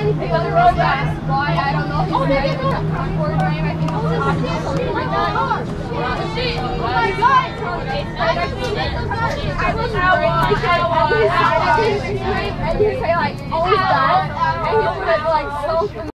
doesn't really fast. Why? I don't know if he's ready with that concord frame. I think it's possible, something like that. Oh my god! I was and he say like, always that, and he put it like so